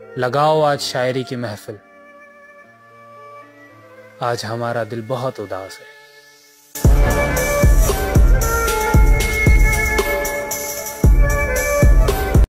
लगाओ आज शायरी की महफिल, आज हमारा दिल बहुत उदास है।